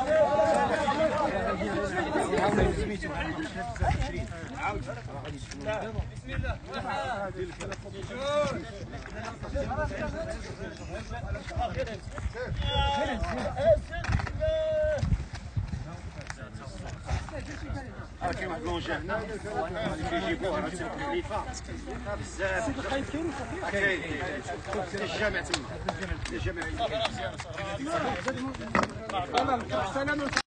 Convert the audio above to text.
كاين واحد لونجا هنا اللي كيجيبوها راه تكليفه بزاف. كاين الجامع تما الجامع.